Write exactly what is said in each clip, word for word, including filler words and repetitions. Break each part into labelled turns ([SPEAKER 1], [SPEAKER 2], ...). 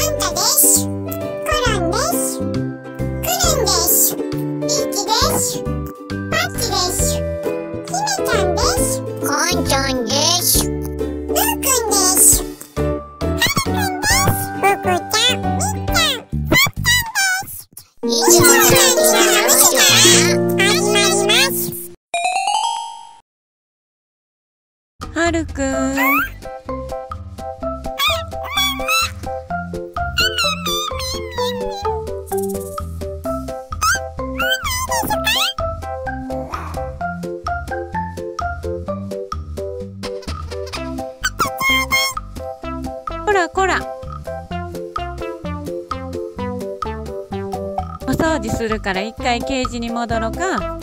[SPEAKER 1] ンタです。コロンです。クルンです。リッチです。パッチです。ひめちゃんです。コンちゃんです。ルーくんです。ハルくんです。ふくちゃん、みっちゃん、パッちゃんです。いつものハムスター始まります。
[SPEAKER 2] はるくん。こらこら。お掃除するから一回ケージに戻ろうか。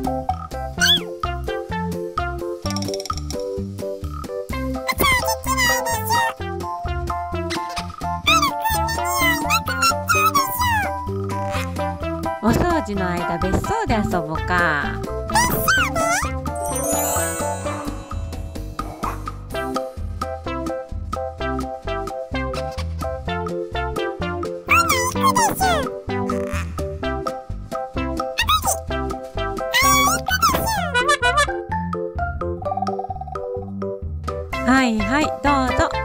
[SPEAKER 2] お掃除の間、別荘で遊ぼうか。はいはい、どうぞ。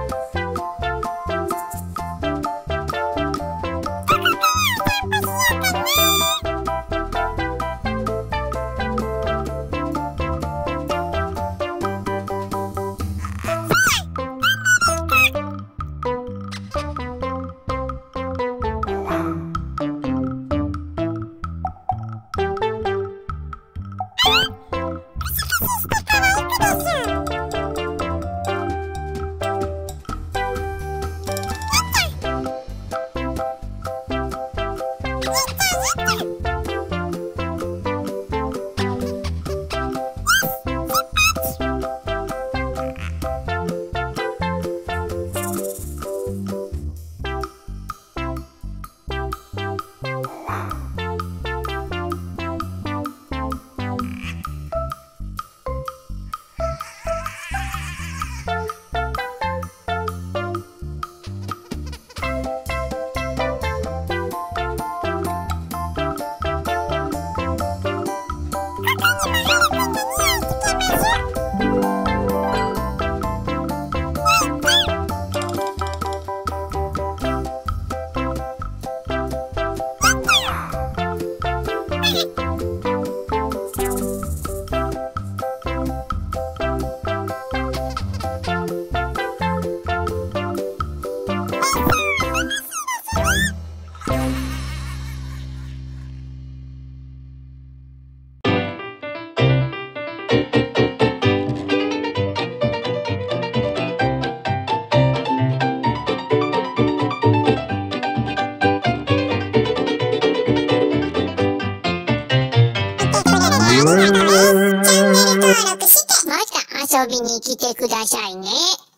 [SPEAKER 1] また遊びに来てくださいね。